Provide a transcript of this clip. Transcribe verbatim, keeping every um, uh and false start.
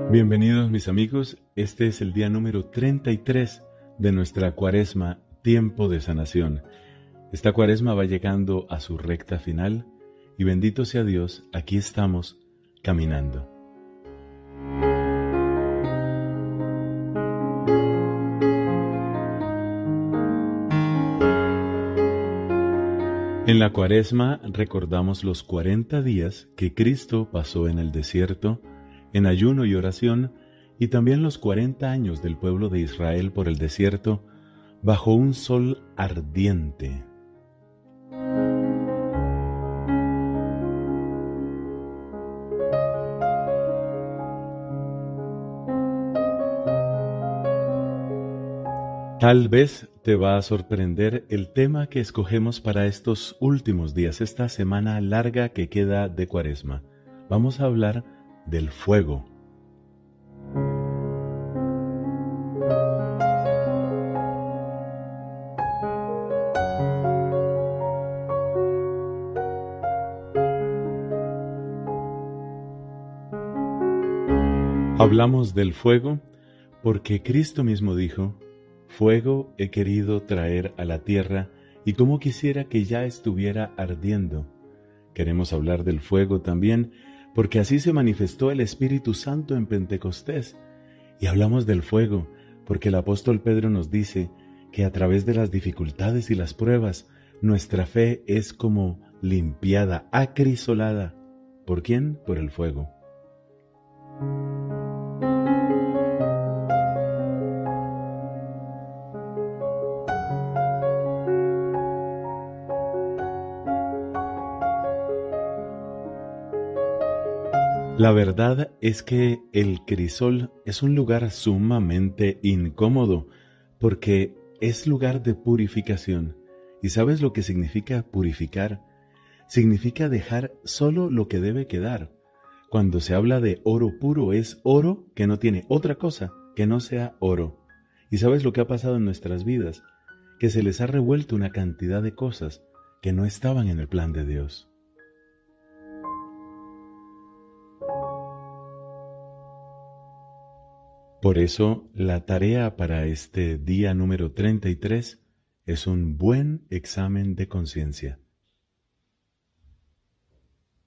Bienvenidos mis amigos, este es el día número treinta y tres de nuestra cuaresma, tiempo de sanación. Esta cuaresma va llegando a su recta final y bendito sea Dios, aquí estamos caminando. En la cuaresma recordamos los cuarenta días que Cristo pasó en el desierto, en ayuno y oración, y también los cuarenta años del pueblo de Israel por el desierto, bajo un sol ardiente. Tal vez te va a sorprender el tema que escogemos para estos últimos días, esta semana larga que queda de cuaresma. Vamos a hablar del fuego. Hablamos del fuego porque Cristo mismo dijo: fuego he querido traer a la tierra, y como quisiera que ya estuviera ardiendo. Queremos hablar del fuego también, porque así se manifestó el Espíritu Santo en Pentecostés. Y hablamos del fuego, porque el apóstol Pedro nos dice que a través de las dificultades y las pruebas, nuestra fe es como limpiada, acrisolada. ¿Por quién? Por el fuego. La verdad es que el crisol es un lugar sumamente incómodo porque es lugar de purificación. ¿Y sabes lo que significa purificar? Significa dejar solo lo que debe quedar. Cuando se habla de oro puro, es oro que no tiene otra cosa que no sea oro. ¿Y sabes lo que ha pasado en nuestras vidas? Que se les ha revuelto una cantidad de cosas que no estaban en el plan de Dios. Por eso, la tarea para este día número treinta y tres es un buen examen de conciencia.